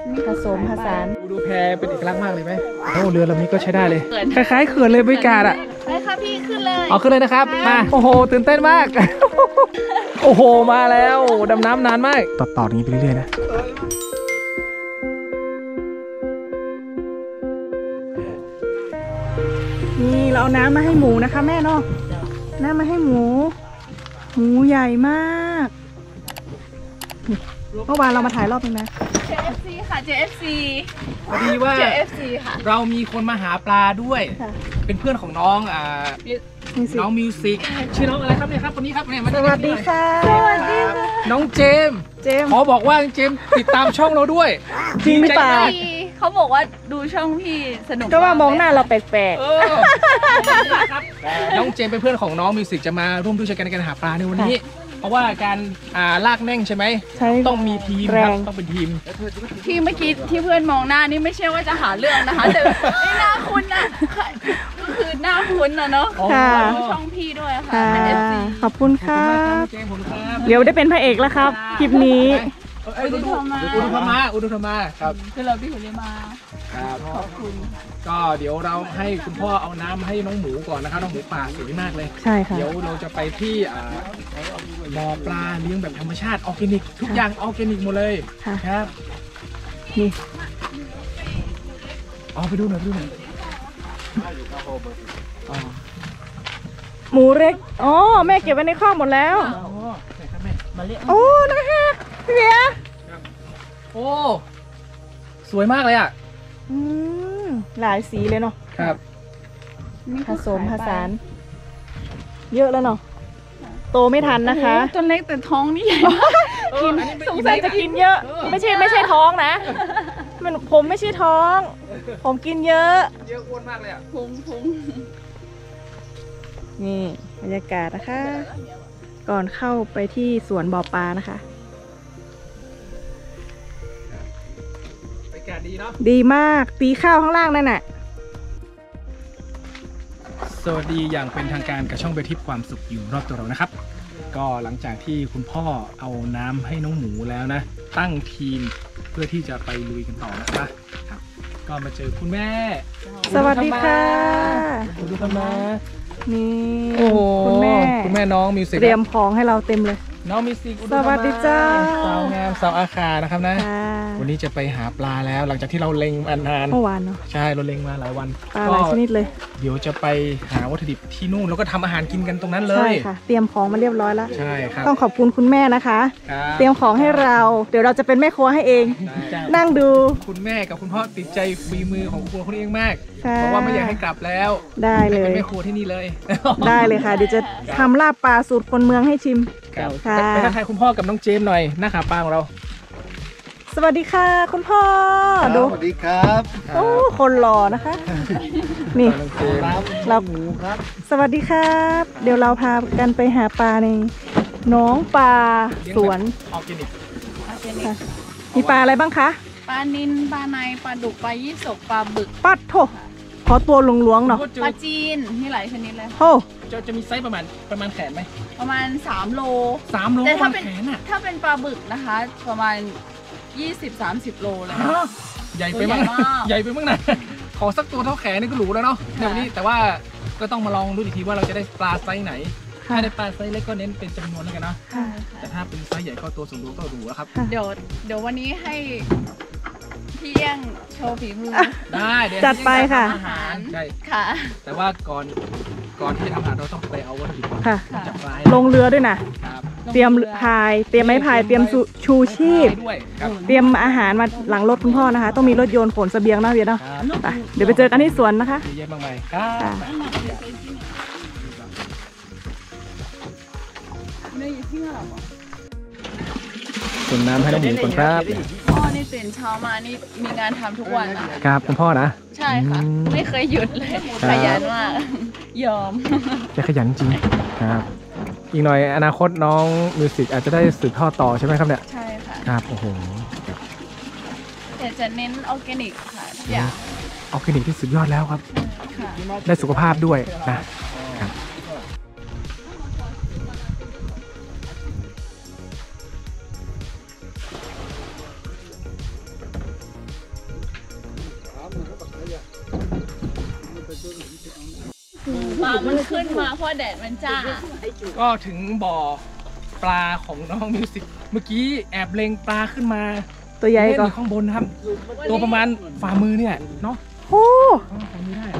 ผสมผสานดูแพเป็นเอกลักษณ์มากเลยไหมโอ้เรือลำนี้ก็ใช้ได้เลยคล้ายๆเขื่อนเลยบรรยากาศอ่ะไปค่ะพี่ขึ้นเลยขึ้นเลยนะครับมาโอ้โหตื่นเต้นมากโอ้โหมาแล้วดำน้ำนานมากต่ออย่างนี้ไปเรื่อยๆนะนี่เราเอาน้ำมาให้หมูนะคะแม่เนาะน้ำมาให้หมูใหญ่มากเมื่อวานเรามาถ่ายรอบนึงนะ JFC ค่ะ JFC พอดีว่า JFC ค่ะเรามีคนมาหาปลาด้วยเป็นเพื่อนของน้องน้องมิวสิกชื่อน้องอะไรครับเนี่ยครับคนนี้ครับเนี่ยสวัสดีค่ะสวัสดีค่ะน้องเจมขอบอกว่าเจมติดตามช่องเราด้วยจริงหรือเปล่าเขาบอกว่าดูช่องพี่สนุกก็ว่ามองหน้าเราแปลกๆน้องเจมเป็นเพื่อนของน้องมิวสิกจะมาร่วมด้วยช่วยกันในการหาปลาในวันนี้เพราะว่าการลากแน่งใช่ไหมต้องมีทีมครับต้องเป็นทีมที่เมื่อกี้ที่เพื่อนมองหน้านี่ไม่ใช่ว่าจะหาเรื่องนะคะแต่หน้าคุณน่ะก็คือหน้าคุณนะเนาะดูช่องพี่ด้วยค่ะขอบคุณค่ะเดี๋ยวได้เป็นพระเอกแล้วครับคลิปนี้อุดุธรรมาครับคือเราพี่หุ่นเลยมาขอบคุณก็เดี๋ยวเราให้คุณพ่อเอาน้ำให้น้องหมูก่อนนะครับน้องหมูป่าสวยมากเลยใช่ค่ะเดี๋ยวเราจะไปที่บ่อปลาเลี้ยงแบบธรรมชาติออร์แกนิกทุกอย่างออร์แกนิกหมดเลยครับนี่ไปดูหน่อยหมูเล็กแม่เก็บไว้ในคอกหมดแล้วโอ้นะคะพี่เบียร์โอ้สวยมากเลยอ่ะหลายสีเลยเนาะครับผสมผสานเยอะแล้วเนาะโตไม่ทันนะคะจนเล็กแต่ท้องนี่ใหญ่กินสงสัยจะกินเยอะไม่ใช่ท้องนะผมไม่ใช่ท้องผมกินเยอะอ้วนมากเลยอ่ะพุงนี่บรรยากาศนะคะก่อนเข้าไปที่สวนบ่อปลานะคะบรรยากาศดีเนาะดีมากตีข้าวข้างล่างนั่นน่ะสวัสดีอย่างเป็นทางการกับช่องเบทิปความสุขอยู่รอบตัวเรานะครับก็หลังจากที่คุณพ่อเอาน้ำให้น้องหมูแล้วนะตั้งทีมเพื่อที่จะไปลุยกันต่อนะครับก็มาเจอคุณแม่สวัสดีค่ะอุธรรมานี่คุณแม่น้องมิวสิกเตรียมของให้เราเต็มเลยน้องมิวสิกสวัสดีจ้าสาวงามสาวอาคานะครับนะวันนี้จะไปหาปลาแล้วหลังจากที่เราเล็งมานานเมื่อวานเนาะใช่เราเล็งมาหลายวันปลาหลายชนิดเลยเดี๋ยวจะไปหาวัตถุดิบที่นู่นแล้วก็ทำอาหารกินกันตรงนั้นเลยใช่ค่ะเตรียมของมาเรียบร้อยแล้วใช่ครับต้องขอบคุณคุณแม่นะคะเตรียมของให้เราเดี๋ยวเราจะเป็นแม่ครัวให้เองนั่งดูคุณแม่กับคุณพ่อติดใจฝีมือของครัวคนเองมากบอกว่าไม่อยากให้กลับแล้วได้เลยเป็นแม่ครัวที่นี่เลยได้เลยค่ะเดี๋ยวจะทำลาบปลาสูตรคนเมืองให้ชิมค่ะไปทักทายคุณพ่อกับน้องเจมหน่อยหน้าขาปลาของเราสวัสดีค่ะคุณพ่อดูสวัสดีครับโอ้คนหล่อนะคะนี่เราสวัสดีครับเดี๋ยวเราพากันไปหาปลาในน้องปลาสวนออร์แกนิกมีปลาอะไรบ้างคะปลานิลปลาในปลาดุกปลายี่สกปลาบึกปัดโถขอตัวหลวงๆเนาะปลาจีนมีหลายชนิดเลยโอ้จะมีไซส์ประมาณแขนไหมประมาณ3 โลแต่ถ้าเป็นปลาบึกนะคะประมาณ20-30 โลเลยใหญ่ไปมากใหญ่ไปมากนะขอสักตัวเท่าแขนนี่ก็หรูแล้วเนาะในวันนี้แต่ว่าก็ต้องมาลองดูอีกทีว่าเราจะได้ปลาไซส์ไหนถ้าได้ปลาไซส์เล็กก็เน้นเป็นจำนวนแล้วกันเนาะแต่ถ้าเป็นไซส์ใหญ่ก็ตัวสูงก็หรูแล้วครับเดี๋ยววันนี้ให้พี่เอี้ยงโชว์ฝีมือได้จัดไปค่ะอาหารใช่ค่ะแต่ว่าก่อนที่จะทำอาหารเราต้องไปเอาวัตถุดิบค่ะจับปลาลงเรือด้วยนะเตรียมพายเตรียมไม้พายเตรียมชูชีพเตรียมอาหารมาหลังรถคุณพ่อนะคะต้องมีรถยนต์ขนเสบียงนะเบียร์เนาะเดี๋ยวไปเจอกันที่สวนนะคะเยอะมากเลยครับส่วนน้ำให้น้องหมูก่อนครับพ่อนี่ตื่นเช้ามานี่มีงานทำทุกวันนะครับคุณพ่อนะใช่ค่ะไม่เคยหยุดเลยขยันมากยอมจะขยันจริงครับอีกหน่อยอนาคตน้องมิวสิกอาจจะได้สืบทอดต่อใช่ไหมครับเนี่ยใช่ค่ะครับโอ้โหแต่จะเน้นออร์แกนิกค่ะอย่างออร์แกนิกที่สุดยอดแล้วครับได้สุขภาพด้วยนะปลามันขึ้นมาเพราะแดดมันจ้าก็ถึงบ่อปลาของน้องมิวสิกเมื่อกี้แอบเล็งปลาขึ้นมาตัวใหญ่เล่นก่ออนยู่ข้างบนนะครับ ตัวประมาณฝ่ามือเนี่ยเนาะโอ้ฝ่ามือได้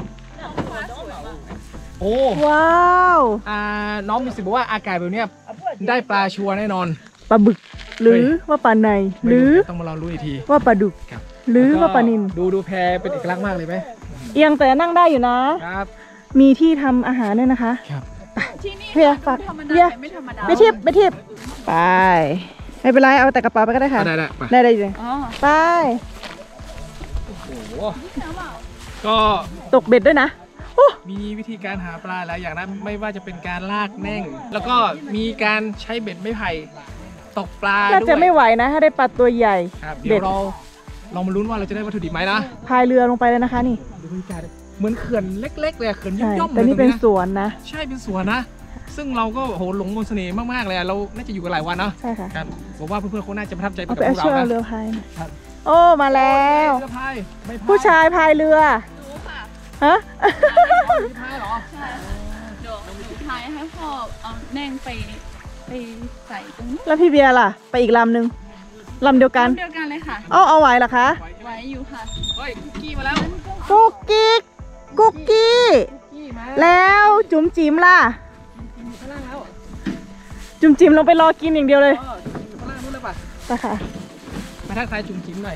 โอ้ว้าวน้องมิวสิกบอกว่าอากาศแบบเนี้ยได้ปลาชัวร์แน่นอนปลาบึก หรือว่าปลาในหรือต้องมาลองรู้อีกทีว่าปลาดุกครับหรือว่าปลานิลดูแพเป็นเอกลักษณ์มากเลยไหมเอียงแต่นั่งได้อยู่นะครับมีที่ทำอาหารด้วยนะคะครับที่นี่เพียฝากธรรมเพียดาไม่ธรรมดาไปทิพย์ไปทิพย์ไปไม่เป็นไรเอาแต่กระเป๋าไปก็ได้ค่ะได้ไปได้เลยอ๋อไปโอ้โหก็ตกเบ็ดด้วยนะมีวิธีการหาปลาหลายอย่างนะไม่ว่าจะเป็นการลากแน่ง แล้วก็มีการใช้เบ็ดไม้ไผ่ตกปลาน่าด้จะวยไม่ไหวนะ ถ้าได้ปลาตัวใหญ่ครับเบ็เดี๋ยดวเราลองมาลุ้นว่าเราจะได้วัตถุดิบไหมนะพายเรือลงไปเลยนะคะนี่ดูบรรยากาศเหมือนเขื่อนเล็กๆเลยอะเขื่อนใช่ย่อมๆแต่นี่ลเป็นยสวนนะใช่เป็นสวนนะ ซึ่งเราก็โหหลงมนต์เสน่ห์มากๆเลยอะเราน่าจะอยู่กันหลายวันเนาะใช่ค่ะครับผมว่าเพื่อนๆเขาน่าจะประทับใจไปเอากับไปพวกเราช่วยเอานะเรือพายหน่อยครับโอ้มาแล้วเรือพายไม่พายผู้ชายพายเรือรู้ค่ะฮะไม่พายเหรอใช่เดี๋ยวหนูพายให้พ่อเอาแน่งไปใส่ตรงนี้แล้วพี่เบียร์ล่ะ ไปอีกลำหนึ่งลำเดียวกันเดียวกันเลยค่ะเอาไหวเหรอคะไว้อยู่ค่ะเฮ้ยคุกกี้มาแล้วกุ๊กกิ๊กกุ๊กกี้คุกกี้มาแล้วจุ๋มจิ๋มล่ะข้างล่างแล้วจุ๋มจิ๋มลงไปรอกินอย่างเดียวเลยอยู่ข้างล่างนู้นเลยป่ะไปค่ะมาทักทายจุ๋มจิ๋มหน่อย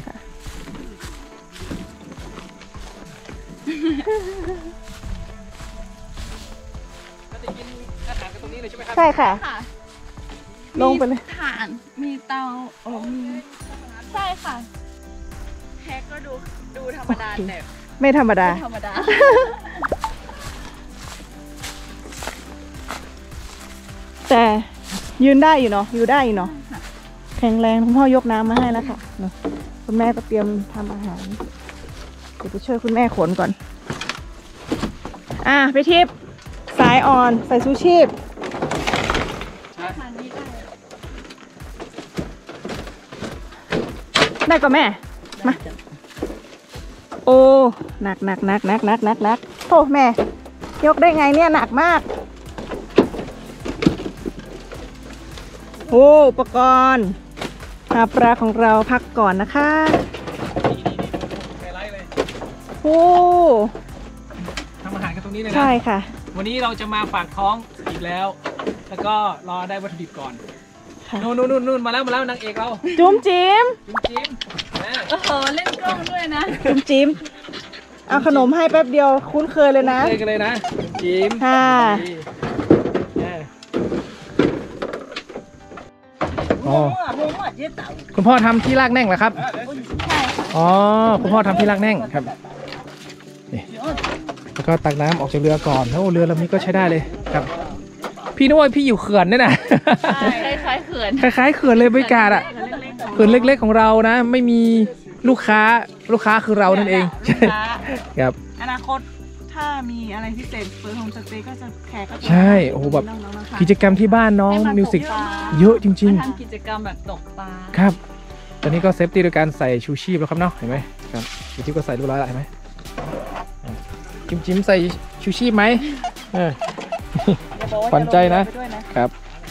เราจะกินอาหารกันตรงนี้เลยใช่ไหมครัใช่ค่ะค่ะลงไปเลยมีถ่าน มีเตาโอ้มีใช่ค่ะแพ็กก็ดูธรรมดาโอเคแต่ไม่ธรรมดาไม่ธรรมดาแต่ยืนได้อยู่เนาะอยู่ได้อยู่เนาะแข็งแรงคุณพ่อยกน้ำมาให้แล้วค่ะเนอะคุณแม่ก็เตรียมทำอาหารเดี๋ยวไปช่วยคุณแม่ขนก่อนไปทิพย์สายอ่อนใส่ชูชีพทานนี้ได้ได้ก็แม่มาโอ้หนักโอ้แม่ยกได้ไงเนี่ยหนักมากโอ้อุปกรณ์หาปลาของเราพักก่อนนะคะไฮไลท์เลยโอ้ทำอาหารกันตรงนี้เลยนะใช่ค่ะวันนี้เราจะมาฝากท้องอีกแล้ว แล้วก็รอได้วัตถุดิบก่อนค่ะนู่นมาแล้วนางเอกเราจุ๋มจิ๋มจิ้มนะโอ้โหเล่นกล้องด้วยนะจุ๋มจิ๋มเอาขนมให้แป๊บเดียวคุ้นเคยเลยนะเลยกันเลยนะจิ้มค่ะอ๋อคุณพ่อทำที่ลากแน่งเหรอครับ อ๋อ คุณพ่อทำที่ลากแน่งครับนี่แล้วก็ตักน้ำออกจากเรือก่อนแล้วเรือลำนี้ก็ใช้ได้เลยครับ พี่นึกว่าพี่อยู่เขื่อนนี่นะคล้ายๆเขื่อนคล้ายๆเขื่อนเลยบรรยากาศอะเขื่อนเล็กๆของเรานะ ไม่มีลูกค้าคือเรานั่นเองใช่ครับอนาคตถ้ามีอะไรพิเศษเปิดโฮมสเตย์ก็จะแขกก็จะใช่โอ้โหแบบกิจกรรมที่บ้านน้องมิวสิกเยอะจริงมาทำกิจกรรมแบบตกปลาๆ ครับ ตอนนี้ก็เซฟตี้โดยการใส่ชูชีพแล้วครับเนาะเห็นไหมครับชูชีพก็ใส่เรียบร้อยแล้วเห็นไหมจิ้มใส่ชูชีพไหมขวัญใจนะครับ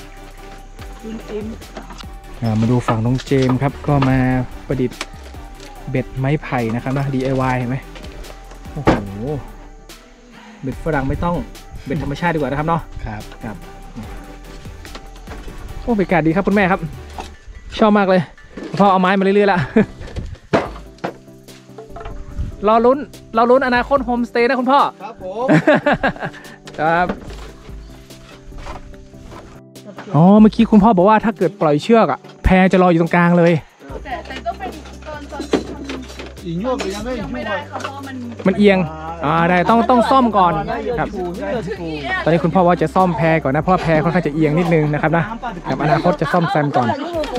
มาดูฝั่งน้องเจมส์ครับก็มาประดิษฐ์เบ็ดไม้ไผ่นะครับนะ DIY เห็นไหมโอ้โหเบ็ดฝรั่งไม่ต้องเบ็ดธรรมชาติดีกว่านะครับเนาะครับโอ้บรรยากาศดีครับคุณแม่ครับ ชอบมากเลยพ่อเอาไม้มาเรื่อยๆละ รอลุ้นอนาคตโฮมสเตย์นะคุณพ่อครับผมครับอ๋อเมื่อกี้คุณพ่อบอกว่าถ้าเกิดปล่อยเชือกอะแพจะลอยอยู่ตรงกลางเลยแต่ก็เป็นตอนที่ทำอีกยวบยังไม่ยังไม่ได้ค่ะเพราะว่ามันเอียงได้ต้องซ่อมก่อนครับตอนนี้คุณพ่อว่าจะซ่อมแพก่อนนะเพราะว่าแพค่อนข้างจะเอียงนิดนึงนะครับนะกับอนาคตจะซ่อมแซมก่อน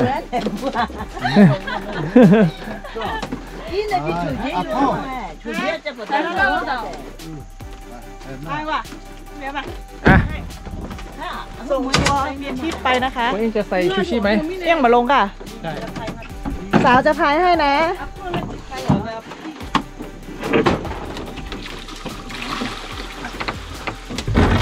อ่ะส่งตัวเบียร์ทิพย์ไปนะคะคุณเองจะใส่ชูชีพไหมเอี้ยงมาลงค่ะใช่สาวจะพายให้นะอ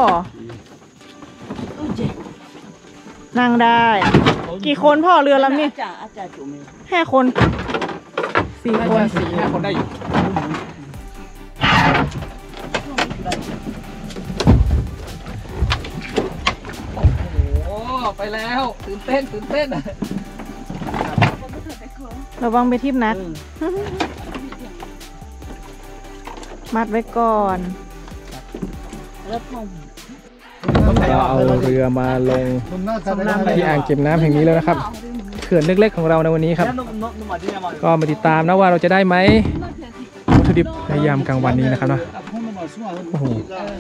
นั่งได้ กี่คนพ่อเรือลำนี้5 คน4 คน 4-5 คนได้อยู่โอ้ไปแล้วตื่นเต้นระวังไปทิพนัด มัดไว้ก่อนเราเอาเรือมาลงที่อ่างเก็บน้ำแห่งนี้แล้วนะครับเขื่อนเล็กๆของเราในวันนี้ครับก็มาติดตามนะว่าเราจะได้ไหมวัตถุดิบในยามกลางวันนี้นะครับนะโอ้โห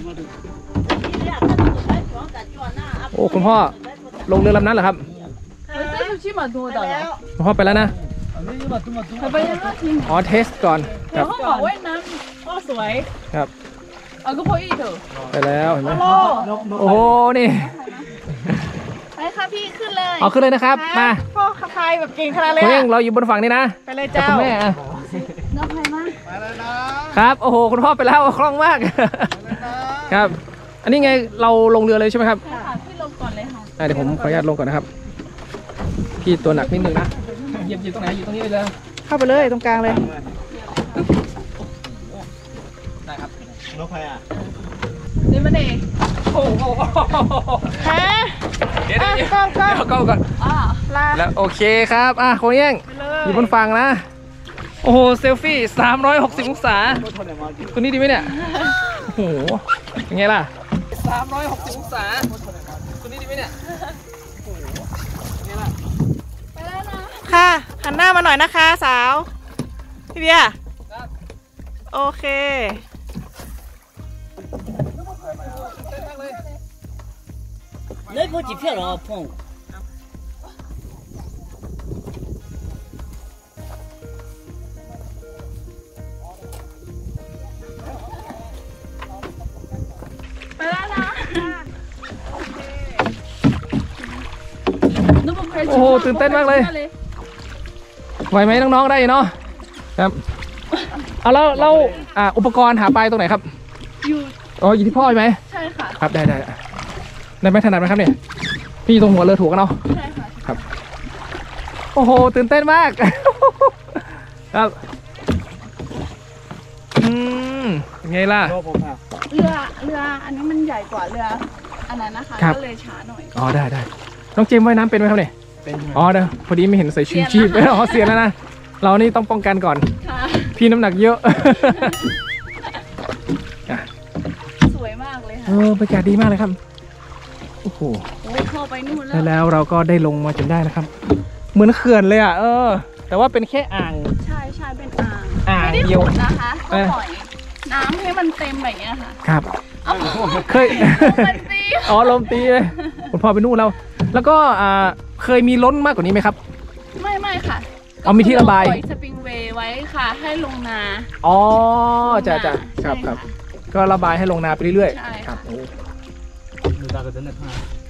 โอ้คุณพ่อลงเรือลำนั้นเหรอครับคุณพ่อไปแล้วนะอ๋อเทสก่อนครับเขาบอกว่าน้ำก็สวยครับเอาก็พออีกเถอะไปแล้วเห็นไหมโอ้โหนี่ไปค่ะพี่ขึ้นเลยเอาขึ้นเลยนะครับมาพ่อขับพายแบบเก่งขนาดเลยคุณเออะงเราอยู่บนฝั่งนี้นะไปเลยกับเจ้าคุณแม่อะน้องพายมาครับโอ้โหคุณพ่อไปแล้วคล่องมากครับ อันนี้ไงเราลงเรือเลยใช่ไหมครับใช่ค่ะพี่ลงก่อนเลยค่ะเดี๋ยวผมขออนุญาตลงก่อนนะครับพี่ตัวหนักนิดนึงนะเหยียบตรงไหนอยู่ตรงนี้เลยเข้าไปเลยตรงกลางเลยได้ครับนี่มันเองโอ้โหฮะเดี๋ยวกล้องก่อนอ่าแล้วโอเคครับคุณเอี้ยงอยู่บนฝั่งนะโอ้โหเซลฟี่360 องศาตัวนี้ดีไหมเนี่ยโอ้โหเป็นไงล่ะ360 องศาตัวนี้ดีไหมเนี่ยไปแล้วนะค่ะหันหน้ามาหน่อยนะคะสาวพี่เบียร์โอเค来不及票了，碰。 ไปแล้วนะโอ้โหตื่นเต้นมากเลย ไหวไหมน้องๆได้เนาะครับเอาแล้วอุปกรณ์หาปลาตรงไหนครับอยู่อ๋ออยู่ที่พ่อใช่ไหมใช่ค่ะครับได้ไหมถนัดไหมครับเนี่ยพี่อยู่ตรงหัวเรือถูกกันเนาะใช่ค่ะครับโอ้โหตื่นเต้นมากครับเป็นไงล่ะเรืออันนี้มันใหญ่กว่าเรืออันนั้นนะคะครับก็เลยช้าหน่อยอ๋อได้น้องเจมส์ว่ายน้ำเป็นไหมครับเนี่ยเป็นอ๋อเดี๋ยวพอดีไม่เห็นใส่ชูชีพเสียแล้วอ๋อเสียแล้วนะเรานี่ต้องป้องกันก่อนค่ะพี่น้ำหนักเยอะสวยมากเลยค่ะบรรยากาศดีมากเลยครับโอ้โหโอ้ยเข้าไปนู่นแล้วแล้วเราก็ได้ลงมาจนได้นะครับ เหมือนเขื่อนเลยอ่ะแต่ว่าเป็นแค่อ่างใช่เป็นอ่างอ่างไม่ได้เดียวขุดนะคะเอก็อปล่อยน้ำให้มันเต็มแบบเนี้ยค่ะครับเอ้าเคยมันตีอ๋อลมตีเลยคุณพ่อไปนู่นแล้วก็เคยมีล้นมากกว่านี้ไหมครับไม่ค่ะเอามีที่ระบายปล่อยสปริงเวย์ไว้ค่ะ ให้ลงนาอ๋อจ้ะใช่ครับค่ะก็ระบายให้ลงนาไปเรื่อยใช่ๆครับโอ้ดูตากันนะ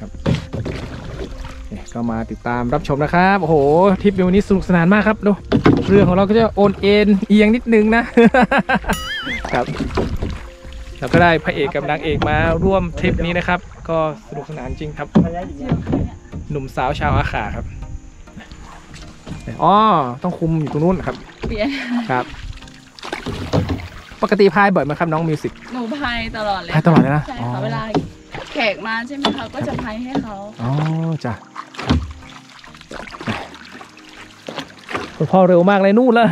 เนี่ยก็มาติดตามรับชมนะครับโอ้โหทริปในวันนี้สนุกสนานมากครับดูเรือของเราก็จะโอนเอ็นเอียงนิดนึงนะ ครับเราก็ได้พระเอกกับนางเอกมาร่วมทริปนี้นะครับ ก็สนุกสนานจริงครับ หนุ่มสาวชาวอาขาครับอ๋อต้องคุมอยู่ตรงนู้นครับเปลี่ยนครับ ปกติพายบ่อยไหมครับน้องมิวสิกหนูพายตลอดเลยพายตลอดเลยนะใช่อ๋อค่ะเวลาแขกมาใช่ไหมคะก็จะพายให้เขาอ๋อจ้ะคุณพ่อเร็วมากเลยนู่นเลย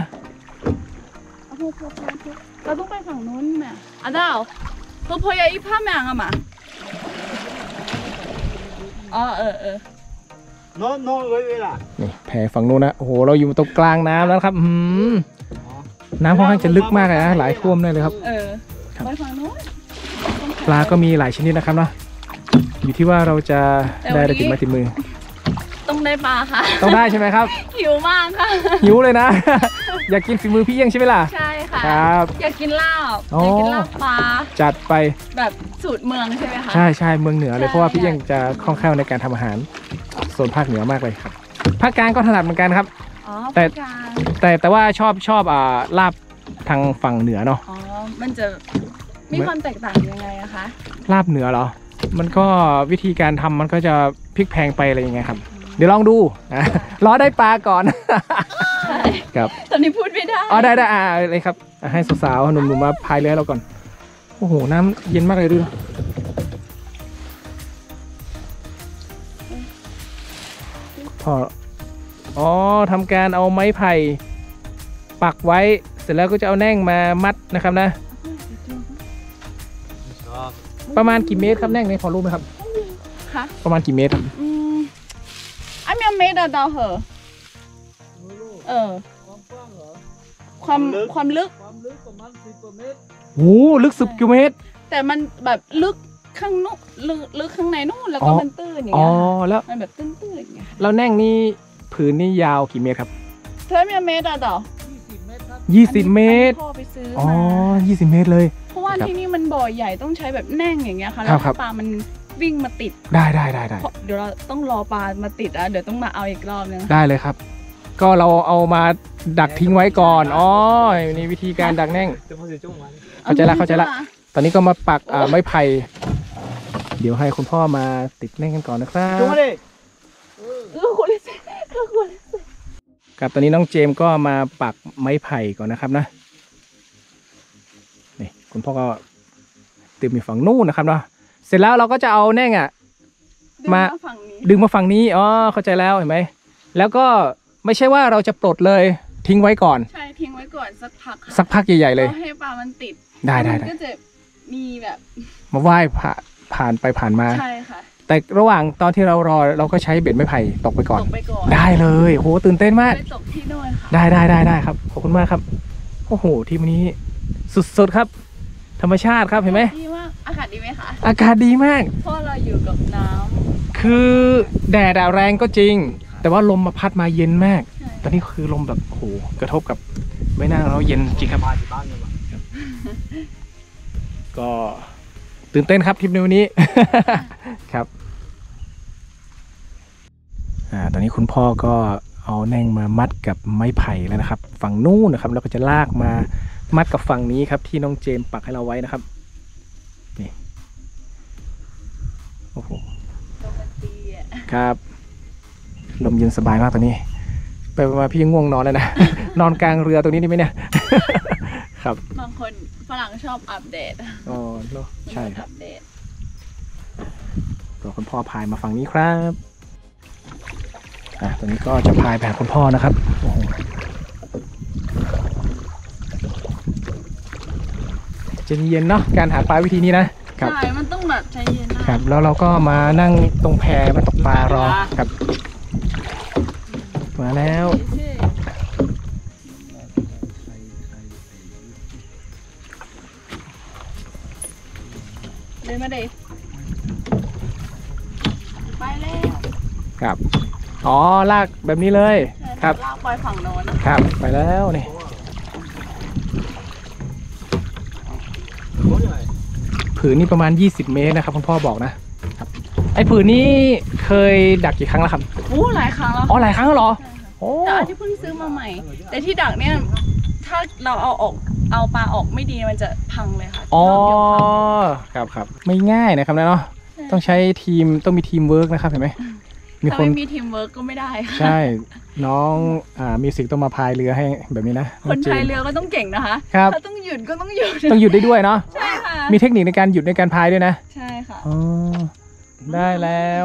เราต้องไปฝั่งนู้นแม่อะดาวเราพยายามผ้าแมงอะมาอ๋อ No, wait, นี่แพฝั่งนู้นนะโอ้โหเราอยู่ตรงกลางน้ำแล้วครับน้ำค่อนข้างจะลึกมากเลยนะหลายท่วมได้เลยครับไปฝั่งนู้นปลาก็มีหลายชนิดนะครับเนาะอยู่ที่ว่าเราจะได้อะไรติดไม้ติดมือต้องได้ปลาค่ะต้องได้ใช่ไหมครับหิวมากค่ะหิวเลยนะ อยากกินฝีมือพี่เอี้ยงใช่ไหมล่ะใช่ค่ะครับอยากกินลาบอ๋อออยากกินลาบปลาจัดไปแบบสูตรเมืองใช่ไหมคะใช่เมืองเหนือเลยเพราะว่าพี่เอี้ยงจะคล่องแคล่วในการทำอาหารโซนภาคเหนือมากเลยครับภาคกลางก็ถนัดเหมือนกันครับอ๋อแต่ภาคกลางแต่ว่าชอบลาบทางฝั่งเหนือเนาะอ๋อมันจะมีความแตกต่างยังไงอะคะลาบเหนือเหรอมันก็วิธีการทำมันก็จะพลิกแพลงไปอะไรอย่างเงี้ยครับเดี๋ยวลองดูรอได้ปลาก่อนใช่ครับตอนนี้พูดไม่ได้อ๋อได้เลยครับให้สาวๆหนุ่มๆมาพายเรือให้เราก่อนโอ้โหน้ำเย็นมากเลยดูพออ๋อทำการเอาไม้ไผ่ปักไว้เสร็จแล้วก็จะเอาแน่งมามัดนะครับนะประมาณกี่เมตรครับแน่งนี้พอรู้ไหมครับค่ะประมาณกี่เมตรครับอันยังไม่ดาวเหรอความลึกโอ้ลึก10 กิโลเมตรแต่มันแบบลึกข้างนู้นลึกข้างในนู่นแล้วก็มันตื้นอย่างอ๋อเงี้ยแล้วมันแบบตื้นๆอย่างเงี้ยแล้วแน่งนี้ผืนนี่ยาวกี่เมตรครับเธอมีเมตรต่อ 20 เมตรพ่อไปซื้ออ๋อมา 20 เมตรเลยเพราะว่าที่นี่มันบ่อใหญ่ต้องใช้แบบแน่งอย่างเงี้ยค่ะครัแล้บวครับปลามันวิ่งมาติดได้เพราะเดี๋ยวเราต้องรอปลามาติดเดี๋ยวต้องมาเอาอีกรอบนึงได้เลยครับ ก็เราเอามาดักทิ้งไว้ก่อนอ๋อนี่วิธีการดักแน่งเข้าใจละตอนนี้ก็มาปักไม้ไผ่เดี๋ยวให้คุณพ่อมาติดแน่งกันก่อนนะครับ ครับตอนนี้น้องเจมส์ก็มาปักไม้ไผ่ก่อนนะครับนะนี่คุณพ่อก็เตรียมอยู่ฝั่งนู้นนะครับเนาะเสร็จแล้วเราก็จะเอาแน่งมาดึงมาฝั่งนี้อ๋อเข้าใจแล้วเห็นไหมแล้วก็ไม่ใช่ว่าเราจะปลดเลยทิ้งไว้ก่อนใช่ทิ้งไว้ก่อนสักพักสักพักใหญ่ๆเลยให้ปลามันติดได้ก็จะมีแบบมาว่ายผ่านไปผ่านมาใช่ค่ะแต่ระหว่างตอนที่เรารอเราก็ใช้เบ็ดไม้ไผ่ตกไปก่อนตกไปก่อนได้เลยโหตื่นเต้นมากไปตกที่โน่นค่ะได้ครับขอบคุณมากครับโอ้โหทีมนี้สุดๆครับธรรมชาติครับเห็นไหมดีมากอากาศดีไหมคะอากาศดีมากเพราะเราอยู่กับน้ำคือแดดแรงก็จริง แต่ว่าลมมาพัดมาเย็นมากใช่ตอนนี้คือลมแบบโอ้โหกระทบกับใบหน้าเราเย็นจริงครับก็ตื่นเต้นครับทริปในวันนี้ ครับตอนนี้คุณพ่อก็เอาแน่งมามัดกับไม้ไผ่แล้วนะครับ ฝั่งนู้นนะครับแล้วก็จะลากมามัดกับฝั่งนี้ครับที่น้องเจมส์ปักให้เราไว้นะครับนี่โอ้โหลมมันตีอ่ะครับลมเย็นสบายมากตอนนี้ไปมาพี่ง่วงนอนแล้วนะ นอนกลางเรือตรงนี้ได้ไหมเนี่ย ครับบางคนฝรั่งชอบอัปเดตอ๋อเนอะใช่ครับอัปเดตตัวคุณพ่อพายมาฝั่งนี้ครับตอนนี้ก็จะพายแบบคุณพ่อนะครับโอ้โหจะเย็นเนาะการหาปลาวิธีนี้นะครับใช่มันต้องแบบใจเย็นนะครับแล้วเราก็มานั่งตรงแพมาตกปลารอครับมาแล้วเดินมาเด็ไปแล้วครับอ๋อลากแบบนี้เลยครับลากไปฝั่งโน้นนะครับไปแล้วนี่ผืนนี่ประมาณ20 เมตรนะครับคุณพ่อบอกนะครับไอ้ผืนนี้เคยดักกี่ครั้งแล้วครับโอ้หลายครั้งแล้วอ๋อหลายครั้งแล้วเหรอใช่ค่ะโอ้แต่อันที่เพิ่งซื้อมาใหม่ แต่ที่ดักเนี่ยถ้าเราเอาปลาออกไม่ดีมันจะพังเลยค่ะอ๋อรอบเดียวพังเลยครับไม่ง่ายนะครับนะเนาะต้องใช้ทีมต้องมีทีมเวิร์กนะครับเห็นไหมมีถ้าคนไม่มีทีมเวิร์กก็ไม่ได้ค่ะใช่น้องมิวสิกต้องมาพายเรือให้แบบนี้นะคนพายเรือก็ต้องเก่งนะคะครับถ้าต้องหยุดก็ต้องหยุดต้องหยุดได้ด้วยเนาะใช่ค่ะมีเทคนิคในการหยุดในการพายด้วยนะใช่ค่ะอ๋อได้แล้ว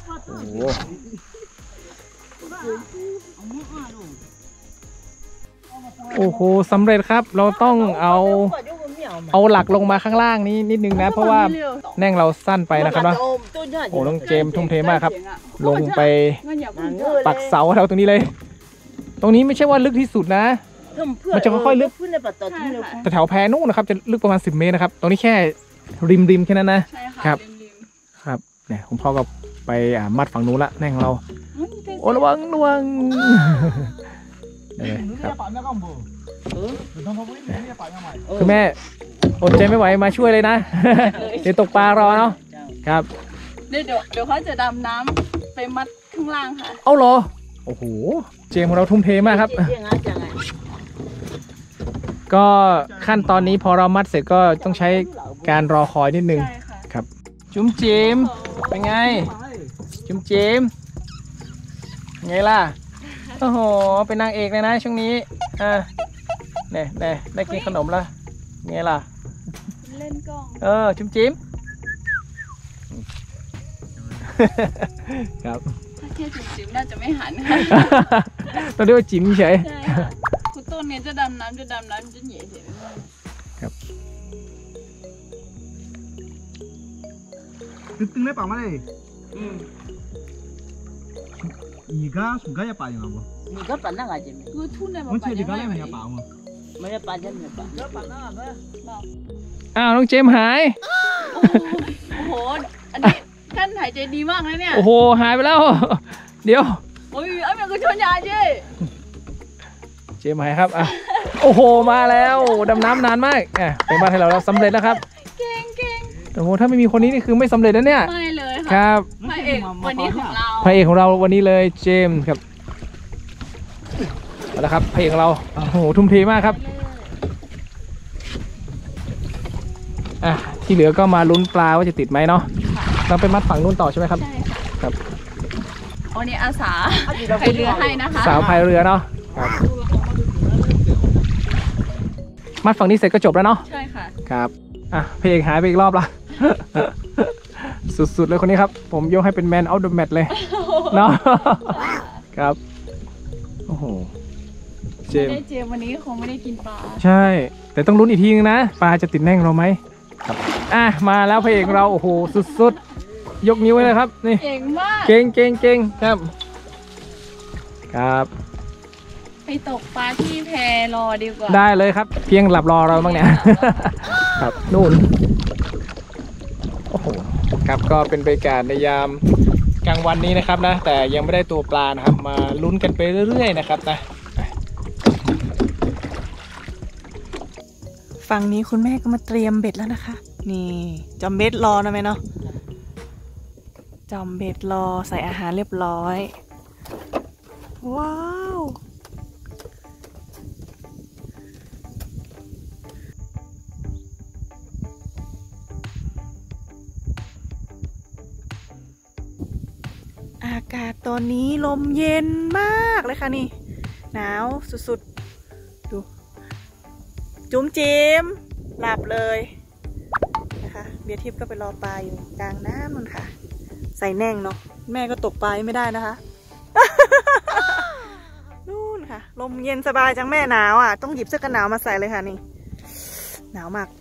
โอ้โหสำเร็จครับเราต้องเอาหลักลงมาข้างล่างนี้นิดนึงนะเพราะว่าแน่งเราสั้นไปนะครับเนาะโอ้น้องเจมส์ทุ่มเทมากครับลงไปปักเสาเราตรงนี้เลย ตรงนี้ไม่ใช่ว่าลึกที่สุดนะมันจะค่อยๆลึกแต่แถวแพนู่นนะครับจะลึกประมาณ10 เมตรนะครับตรงนี้แค่ริมแค่นั้นนะใช่ค่ะครับริมครับเนี่ยคุณพ่อก็ไปมัดฝั่งนู้นละแน่งของเราๆโอ้ระวังเลยครับคือแม่อดใจไม่ไหวมาช่วยเลยนะ เดี๋ยวตกปลารอเนาะครับเดี๋ยวเขาจะดำน้ำไปมัดข้างล่างค่ะเอาเหรอโอ้โหเจมส์ของเราทุ่มเทมากครับ ก็ขั้นตอนนี้พอเรามัดเสร็จก็ต้องใช้การรอคอยนิดนึงใช่ค่ะครับจุ๋มจิ๋มเป็นไงจุ๋มจิ๋มไงล่ะโอ้โหเป็นนางเอกเลยนะช่วงนี้เนี่ยได้กินขนมแล้วไงล่ะเล่นกล้องจุ๋มจิ๋มครับถ้าเทียบจิ๋มน่าจะไม่หันค่ะต้องเรียกว่าจิ๋มเฉยใช่ค่ะคุณต้นเนี่ยจะดำน้ำจะเหนียวเสียไปหมดครับตึ้งได้ป่ามาเลยอีกาสุกายป่ายังไงบ่你个板那个姐妹， คือทุ่นในมันเชื่อดีกันเลยมันจะป่ามั้ง没得板就没板。这板那个， อ้าวน้องเจมส์หายโอ้โหอันนี้ท่านหายใจดีมากนะเนี่ยโอ้โหหายไปแล้ว เดี๋ยวโอ้ยเอาอย่างกูชนยาเจ้เจมส์หายครับโอ้โหมาแล้วดำน้ำนานมากเป็นบ้านให้เราสำเร็จแล้วครับเก่งโอ้โหถ้าไม่มีคนนี้นี่คือไม่สำเร็จแล้วเนี่ยไม่เลยคค่ะรับพระเอกวันนี้ของเราพระเอกของเราวันนี้เลยเจมส์ครับเอาละครับพระเอกของเราโอ้โหทุ่มเทมากครับที่เหลือก็มาลุ้นปลาว่าจะติดไหมเนาะเราไปมัดฝั่งนู้นต่อใช่ไหมครับใช่ค่ะครับวันนี้อาสาใครเรือให้นะคะสาวพายเรือเนาะครับมัดฝั่งนี้เสร็จก็จบแล้วเนาะใช่ค่ะครับพระเอกหายไปอีกรอบละ สุดๆเลยคนนี้ครับผมยกให้เป็นแมนเอาท์เดอะแมตช์เลยเนาะครับโอ้โหเจมส์ได้เจมวันนี้คงไม่ได้กินปลาใช่แต่ต้องลุ้นอีกทีนึงนะปลาจะติดแน่งเราไหมครับมาแล้วพระเอกเราโอ้โหสุดๆยกนิ้วไว้เลยครับนี่เก่งมากเก่งครับครับไปตกปลาที่แพรอดีกว่าได้เลยครับเพียงหลับรอเราบ้างเนี่ยครับนู่นโอ้โหครับก็เป็นบรรยากาศในยามกลางวันนี้นะครับนะแต่ยังไม่ได้ตัวปลานะครับมาลุ้นกันไปเรื่อยๆนะครับนะฝั่งนี้คุณแม่ก็มาเตรียมเบ็ดแล้วนะคะนี่จอมเบ็ดรอนะแม่เนาะจอมเบ็ดรอใส่อาหารเรียบร้อยว้าวอากาศตอนนี้ลมเย็นมากเลยค่ะนี่หนาวสุดๆดูจุ๋มจิ๋มหลับเลยนะคะเบียร์ทิพย์ก็ไปรอปลาอยู่กลางน้ำนู่นค่ะใส่แน่งเนาะแม่ก็ตกปลาไม่ได้นะคะ นู่นค่ะลมเย็นสบายจังแม่หนาวต้องหยิบเสื้อกันหนาวมาใส่เลยค่ะนี่หนาวมาก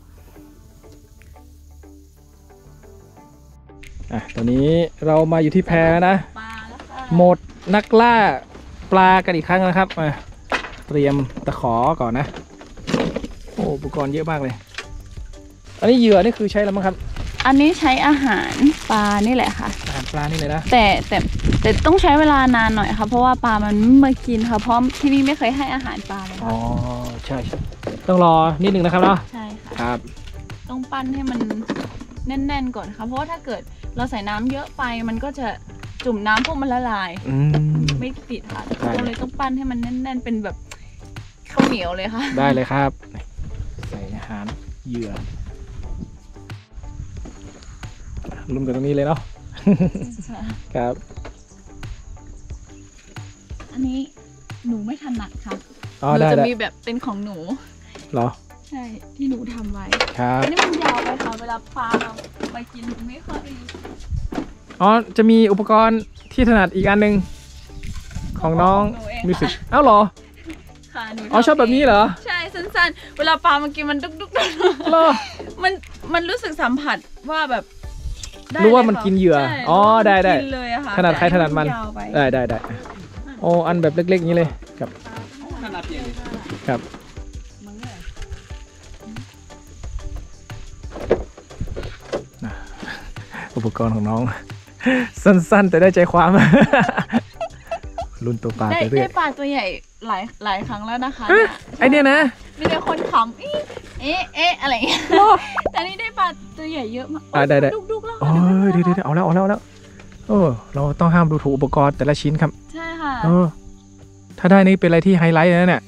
ตอนนี้เรามาอยู่ที่แพนะปลาแล้วค่ะโหมดนักล่าปลากันอีกครั้งนะครับเตรียมตะขอก่อนนะโอ้อุปกรณ์เยอะมากเลยอันนี้เหยื่อนี่คือใช้แล้วมั้งครับอันนี้ใช้อาหารปลานี่แหละค่ะอาหารปลานี่เลยนะแต่ต้องใช้เวลานานหน่อยค่ะเพราะว่าปลามันไม่มากินค่ะเพราะที่นี่ไม่เคยให้อาหารปลาเลยอ๋อค่ะใช่ต้องรอนิดนึงนะครับเนาะใช่ค่ะครับต้องปั้นให้มันแน่นๆก่อนค่ะเพราะว่าถ้าเกิดเราใส่น้ำเยอะไปมันก็จะจุ่มน้ำพวกมันละลาย ไม่ติดค่ะได้เราเลยต้องปั้นให้มันแน่นๆเป็นแบบข้าวเหนียวเลยค่ะได้เลยครับ ใส่อาหารเหยื่อลุ้นกันตรงนี้เลยเนาะ ครับอันนี้หนูไม่ถนัดค่ะอ๋อหนูได้จะได้มีแบบเป็นของหนูเหรอใช่ที่หนูทำไว้ครับอันนี้มันยาวไปค่ะเวลาปลามากินไม่ค่อยอ๋อจะมีอุปกรณ์ที่ถนัดอีกอันหนึงของน้องมิวสิกเอ้าเหรอค่ะหนูอ๋อชอบแบบนี้เหรอใช่สั้นๆ เวลาปลามากินมันดุกเหรอมันรู้สึกสัมผัสว่าแบบได้รู้ว่าเลยมันค่ะกินเหยื่อใช่อ๋อได้ได้กินเลยอะค่ะถนัดใครถนัดมันแต่อัยาวไปได้โอ้อันแบบเล็กๆอย่างนี้เลยครับครับอุปกรณ์ของน้อง สั้นๆแต่ได้ใจความ รุ่นตัวปลาไปเรื่อได้ยปลาตัวใหญ่หลายครั้งแล้วนะคะไอเนี่ยนะมีแต่คนขำเอ๊ะอะไรอย่างเงี้ยแต่นี่ได้ปลาตัวใหญ่เยอะมากได้ดุกๆแล้วโอ้ยเดี๋ยวเอาแล้วเราต้องห้ามดูถูกอุปกรณ์แต่ละชิ้นครับใช่ค่ะถ้าได้นี่เป็นอะไรที่ไฮไลท์เลยนะเนี่ย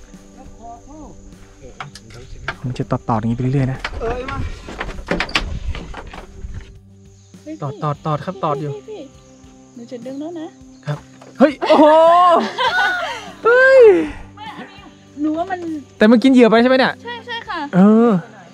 มันจะต่ออย่างนี้ไปเรื่อยๆนะตอดครับตอดอยู่พี่หนูจะดึงแล้วนะครับเฮ้ยโอ้โหเฮ้ยหนูว่ามันแต่มันกินเหยื่อไปใช่ไหมเนี่ยใช่ค่ะเออ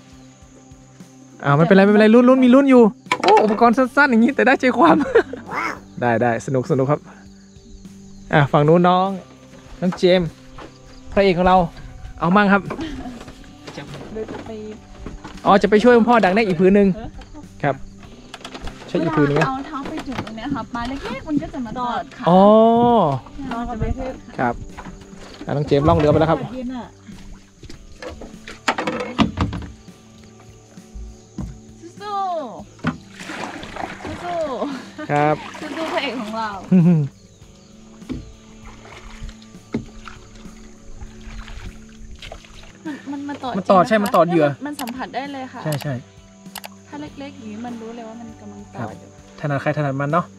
ไม่เป็นไรลุ้นมีลุ้นอยู่โอ้อุปกรณ์สั้นๆอย่างนี้แต่ได้ใจความ ได้สนุกครับฝั่งนู้นน้องเจมส์พระเอกของเราเอามั่งครับเดี๋ยวจะไปอ๋อจะไปช่วยคุณพ่อดักได้อีกผืนหนึ่งครับใช่อีกผืนหนึงไหมเอาเท้าไปจุ่มตรงเนี้ยค่ะปลาเล็กๆมันก็จะมาตอดค่ะอ๋อมันจะไม่ขึ้นครับน้องเจมส์ล่องเรือไปแล้วครับสู้สู้ครับสู้พระเอกของเรา มันตอดมันตอดจริงะใช่มันตอดเหยื่อมันสัมผัสได้เลยค่ะใช่ถ้าเล็กๆอย่างนี้มันรู้เลยว่ามันกำลังตอดอยู่ถนัดใครถนัดมันเนาะ